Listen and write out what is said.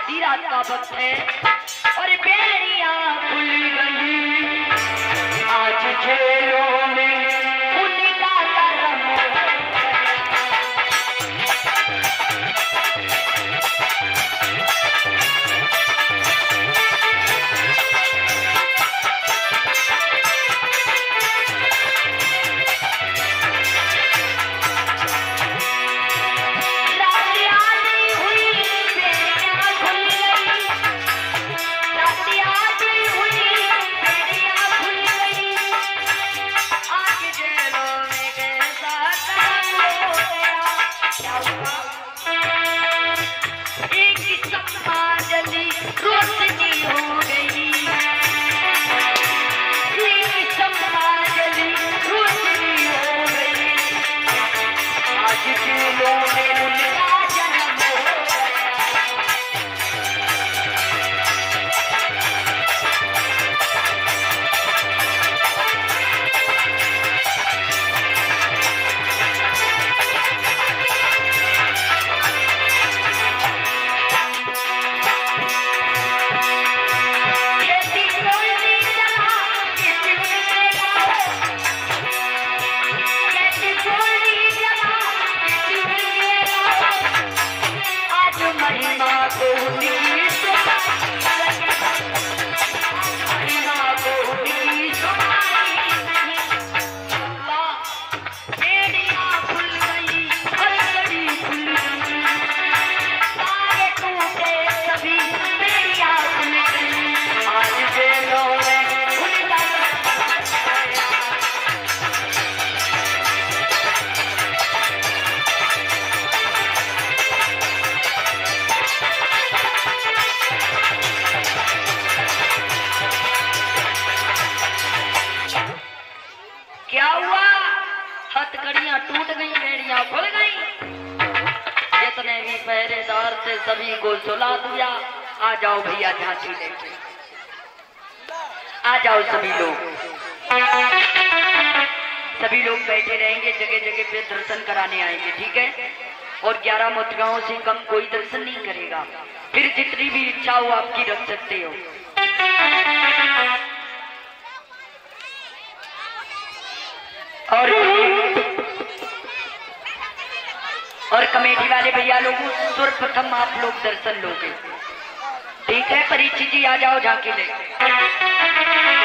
आधी रात का वक्त है और बेड़ियां खुल गई। आज जेलों में उनका करम हथकड़ियां टूट गई, बेड़ियां खुल गई। जितने भी पहरेदार थे सभी को सुला दिया। आ जाओ भैया झांसी लेके, आ जाओ सभी लोग। सभी लोग बैठे रहेंगे, जगह जगह पे दर्शन कराने आएंगे, ठीक है। और 11 मुद्राओं से कम कोई दर्शन नहीं करेगा। फिर जितनी भी इच्छा हो आपकी रख सकते हो। और कमेटी वाले भैया लोगों सर्वप्रथम आप लोग दर्शन लोगे, ठीक है। परीक्षित जी आ जाओ झांकी ले।